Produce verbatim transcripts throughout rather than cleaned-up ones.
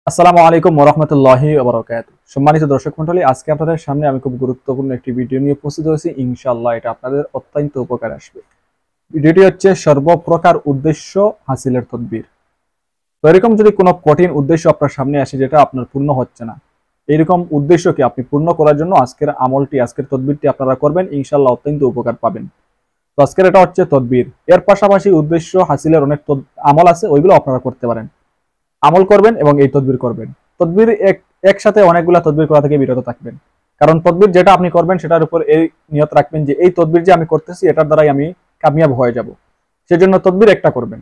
আসসালামু আলাইকুম ওয়া রাহমাতুল্লাহি ওয়া বারাকাতুহু। সম্মানিত দর্শক মণ্ডলী, আজকে আপনাদের সামনে আমি খুব গুরুত্বপূর্ণ একটি ভিডিও নিয়ে উপস্থিত হয়েছি। ইনশাআল্লাহ এটা আপনাদের অত্যন্ত উপকারে আসবে। ভিডিওটি হচ্ছে সর্বপ্রকার উদ্দেশ্য হাসিলের তদবির। তো এরকম যদি কোনো কঠিন উদ্দেশ্য আপনার সামনে আসে যেটা আপনার পূর্ণ হচ্ছে না, এইরকম উদ্দেশ্যকে আপনি পূর্ণ করার জন্য আজকের আমলটি, আজকের তদবিরটি আপনারা করবেন, ইনশাআল্লাহ অত্যন্ত উপকার পাবেন। তো আজকের এটা হচ্ছে তদবির। এর পাশাপাশি উদ্দেশ্য হাসিলের অনেক আমল আছে, ওইগুলো আপনারা করতে পারেন। আমল করবেন এবং এই তদবির করবেন। তদবির এক একসাথে অনেকগুলা তদবির করা থেকে বিরত থাকবেন। কারণ তদবির যেটা আপনি করবেন সেটার উপর এই নিয়ত রাখবেন যে এই তদবির যে আমি করতেছি এটার দ্বারাই আমি কামিয়াব হয়ে যাব। সেজন্য তদবির একটা করবেন।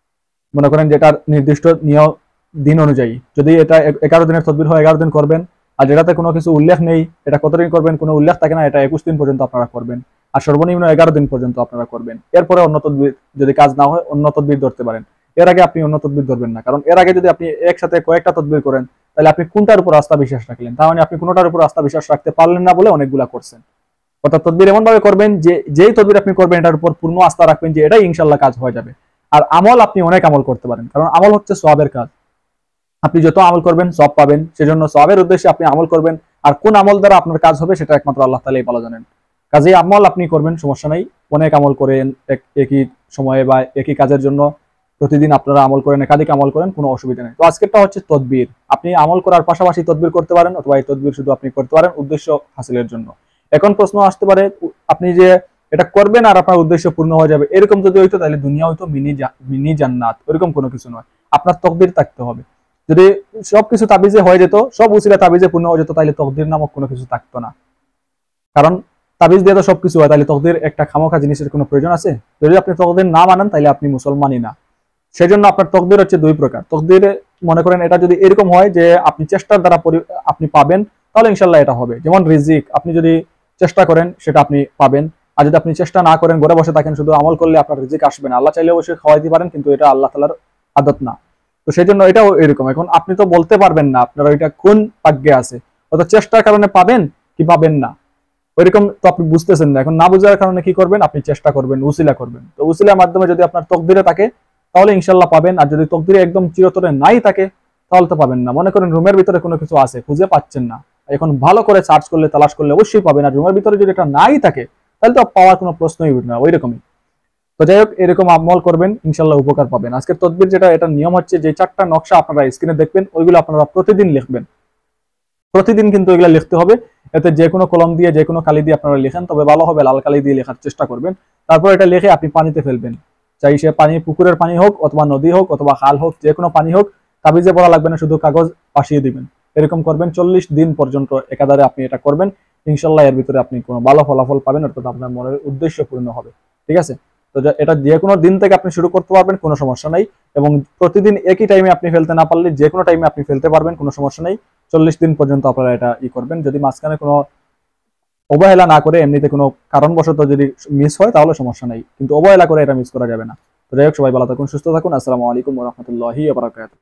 মনে করেন যেটার নির্দিষ্ট নিয়ম দিন অনুযায়ী, যদি এটা এগারো দিনের তদবির হয় এগারো দিন করবেন। আর যেটাতে কোনো কিছু উল্লেখ নেই, এটা কতদিন করবেন কোনো উল্লেখ থাকে না, এটা একুশ দিন পর্যন্ত আপনারা করবেন। আর সর্বনিম্ন এগারো দিন পর্যন্ত আপনারা করবেন। এরপরে অন্য তদবির যদি কাজ না হয় অন্য তদবির ধরতে পারেন। এর আগে আপনি অন্য তদবির ধরবেন না, কারণ এর আগে যদি আপনি একসাথে কয়েকটা তদবির করেন তাহলে আপনি কোনটার উপর আস্থা বিশ্বাস রাখলেন, তাহলে আপনি কোনোটার উপর আস্থা বিশ্বাস রাখতে পারলেন না বলে অনেকগুলা করছেন। অর্থাৎ তদবির এমন ভাবে করবেন যে যেই তদবির আপনি করবেন এটার উপর পূর্ণ আস্থা রাখবেন যে এটাই ইনশাল্লাহ কাজ হয়ে যাবে। আর আমল আপনি অনেক আমল করতে পারেন, কারণ আমল হচ্ছে সওয়াবের কাজ। আপনি যত আমল করবেন সব পাবেন, সেজন্য সওয়াবের উদ্দেশ্যে আপনি আমল করবেন। আর কোন আমল দ্বারা আপনার কাজ হবে সেটা একমাত্র আল্লাহ তাআলাই ভালো জানেন। কাজেই আমল আপনি করবেন, সমস্যা নাই। অনেক আমল করেন একই সময়ে বা একই কাজের জন্য প্রতিদিন আপনারা আমল করেন, একাধিক আমল করেন, কোনো অসুবিধা নেই। তো আজকেরটা হচ্ছে তদবির। আপনি আমল করার পাশাপাশি তদবির করতে পারেন, অথবা এই তদবির শুধু আপনি করতে পারেন উদ্দেশ্য হাসিলের জন্য। এখন প্রশ্ন আসতে পারে, আপনি যে এটা করবেন আর আপনার উদ্দেশ্য পূর্ণ হয়ে যাবে, এরকম যদি হইতো তাহলে দুনিয়া হইতো মিনি মিনি জান্নাত। ওইরকম কোনো কিছু নয়, আপনার তকদির থাকতে হবে। যদি সবকিছু তাবিজে হয়ে যেত, সব উসিলা তাবিজে পূর্ণ হয়ে যেত, তাহলে তকদির নামক কোনো কিছু থাকতো না। কারণ তাবিজ দিয়ে তো সবকিছু হয়, তাহলে তকদির একটা খামোখা জিনিসের কোনো প্রয়োজন আছে? যদি আপনি তকদির না মানেন তাহলে আপনি মুসলমানই না। সেজন্য আপনার তকদির হচ্ছে দুই প্রকার। তকদির মনে করেন এটা যদি এরকম হয় যে আপনি চেষ্টার দ্বারা আপনি পাবেন, তাহলে ইনশাল্লাহ এটা হবে। যেমন রিজিক, আপনি যদি চেষ্টা করেন সেটা আপনি পাবেন। আর যদি আপনি চেষ্টা না করেন, ঘরে বসে থাকেন, শুধু আমল করলে আপনার রিজিক আসবে না। আল্লাহ চাইলে অবশ্যই খাওয়াইতে পারেন, কিন্তু এটা আল্লাহ তাআলার আদত না। তো সেই জন্য এটাও এরকম। এখন আপনি তো বলতে পারবেন না আপনার ওইটা কোন ভাগ্যে আছে, অর্থাৎ চেষ্টার কারণে পাবেন কি পাবেন না ওইরকম তো আপনি বুঝতেছেন না। এখন না বুঝার কারণে কি করবেন, আপনি চেষ্টা করবেন, উসিলা করবেন। তো উসিলার মাধ্যমে যদি আপনার তকদিরে থাকে তাহলে ইনশাল্লাহ পাবেন। আর যদি তকদিরে একদম চিরতরে নাই থাকে তাহলে তো পাবেন না। মনে করেন রুমের ভিতরে কোনো কিছু আছে, খুঁজে পাচ্ছেন না, এখন ভালো করে সার্চ করলে তালাশ করলে অবশ্যই পাবেন। আর রুমের ভিতরে যদি এটা নাই থাকে তাহলে তো পাওয়ার কোনো প্রশ্নই উঠে না, ওই রকমই। তো যাই হোক, এরকম আমল করবেন, ইনশাল্লাহ উপকার পাবেন। আজকের তদবির যেটা, এটা নিয়ম হচ্ছে যে চারটা নকশা আপনারা স্ক্রিনে দেখবেন, ওইগুলো আপনারা প্রতিদিন লিখবেন। প্রতিদিন কিন্তু এগুলো লিখতে হবে। এতে যে কোনো কলম দিয়ে, যে কোনো কালি দিয়ে আপনারা লিখেন, তবে ভালো হবে লাল কালি দিয়ে লেখার চেষ্টা করবেন। তারপর এটা লিখে আপনি পানিতে ফেলবেন। চাই সে পানি পুকুরের পানি হোক, অথবা নদী হোক, অথবা খাল হোক, যে কোনো পানি হোক। তাবিজে পড়া লাগবে না, শুধু কাগজ পাশিয়ে দিবেন। এরকম করবেন চল্লিশ দিন পর্যন্ত একাধারে আপনি এটা করবেন। ইনশাল্লাহ এর ভিতরে আপনি কোনো ভালো ফলাফল পাবেন, অর্থাৎ আপনার মনের উদ্দেশ্য পূর্ণ হবে। ঠিক আছে? তো এটা যে কোনো দিন থেকে আপনি শুরু করতে পারবেন, কোনো সমস্যা নাই। এবং প্রতিদিন একই টাইমে আপনি ফেলতে না পারলে যে কোনো টাইমে আপনি ফেলতে পারবেন, কোনো সমস্যা নেই। চল্লিশ দিন পর্যন্ত আপনারা এটা ই করবেন। যদি মাঝখানে কোনো অবহেলা না করে এমনিতে কোনো কারণবশত যদি মিস হয় তাহলে সমস্যা নেই, কিন্তু অবহেলা করে এটা মিস করা যাবে না। তো যাই হোক, সবাই ভালো থাকুন, সুস্থ থাকুন। আসসালামু আলাইকুম ওয়া রাহমাতুল্লাহি ওয়া বারাকাতুহু।